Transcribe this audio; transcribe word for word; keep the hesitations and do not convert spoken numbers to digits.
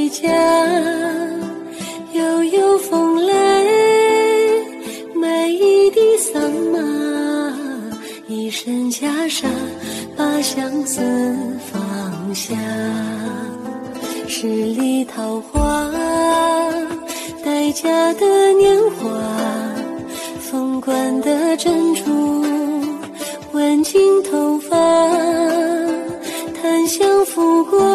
回家，悠悠风来，买一地桑麻，一身袈裟，把相思放下。十里桃花，待嫁的年华，凤冠的珍珠，挽进头发，檀香拂过